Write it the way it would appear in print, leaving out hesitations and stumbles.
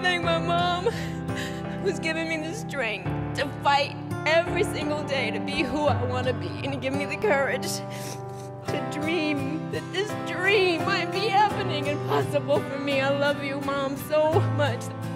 thank my mom, who's given me the strength to fight every single day to be who I want to be and to give me the courage to dream that this dream might be happening and possible for me. I love you, Mom, so much.